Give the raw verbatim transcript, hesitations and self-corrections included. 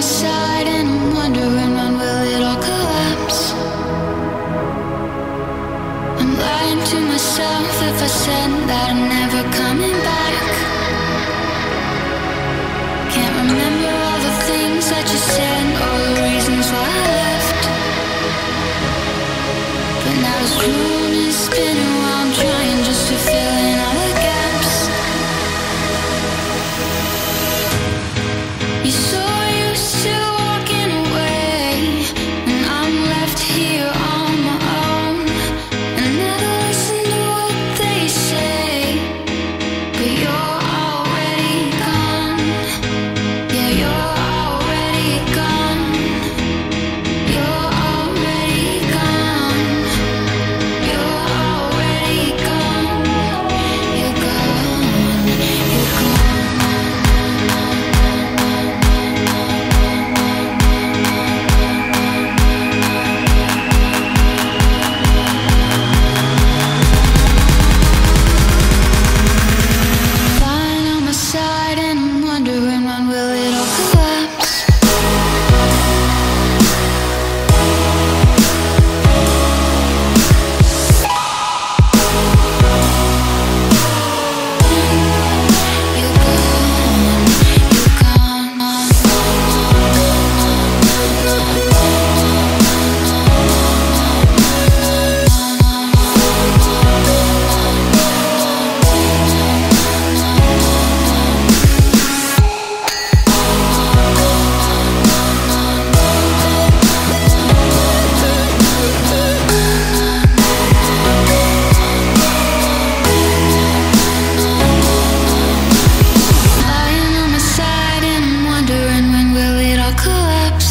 my side and I'm wondering when will it all collapse. I'm lying to myself if I said that I'm never coming back. Can't remember all the things that you said or the reasons why I left. But now this moon is spinning while I'm trying just to fill in all the gaps. You're so used to walking away, and I'm left here on my own. And I never listen to what they say, but you're already gone. Yeah, you're already gone. You're already gone. You're already gone. You're gone. You're gone. Lying on my side and I'm wondering when will it all collapse. You're gone, you're lying on my side and I'm wondering when will it all collapse.